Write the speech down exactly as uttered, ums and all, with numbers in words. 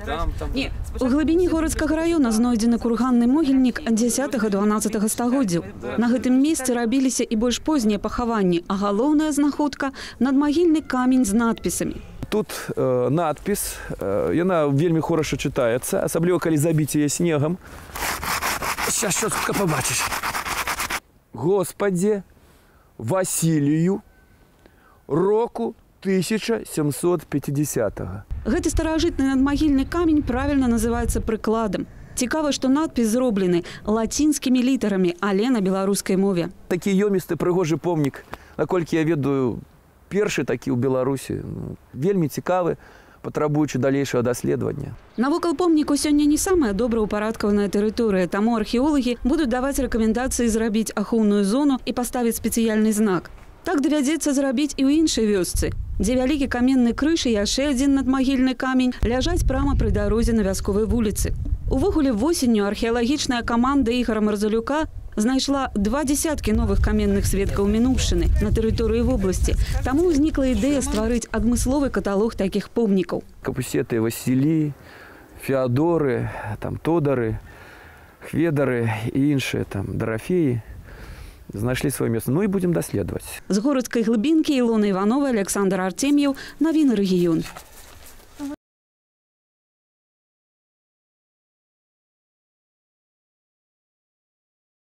Там, там. У глыбіні городскага района знойдзены курганны могільнік дзесятага-дванаццатага стагоддзяў. На гэтым месцы рабіліся і больш познія пахаванні, а галоўная знаходка – надмагільны камень з надпісамі. Тут э, надпіс, э, яна вельмі хораша чытаецца, асабліва калі забіць яе снегам. Сейчас чётка побачыш. Господи Василию року тысяча семьсот пятидесятого. Гэты старажытны надмагільны камень правильно называецца прыкладам. Цікава, што надпіс зроблены лацінскімі літарамі, але на беларускай мове. Такі ёмісты прыгожы помнік, наколькі я ведаю, першы такі ў Беларусі, ну, вельмі цікавы, патрабуючы далейшага даследавання. Навокал помніку сёння не самая добраўпарадкаваная тэрыторыя, таму археолагі будуць даваць рэкамендацыі зрабіць ахоўную зону і паставіць спецыяльны знак. Так давядзецца зрабіць і ў іншай вёсцы, дзе вялікі каменны крыж і яшчэ адзін надмагільны камень ляжаць прама пры дарозе на вясковай вуліцы. Увогуле восенню археалагічная каманда Ігара Марзалюка знайшла два десяткі новых каменных сведкаў мінуўшчыны на тэрыторыі вобласці. Таму ўзнікла ідэя стварыць адмысловы каталог такіх помнікаў. Капусеты Васілі, Феадоры, там Тодары, Хведары і іншыя там Дарафеі знайшлі сваё месца. Ну і будзем даследаваць. З городскай глыбінкі Ілона Іванова, Александр Артем'еў, навіны рэгіён.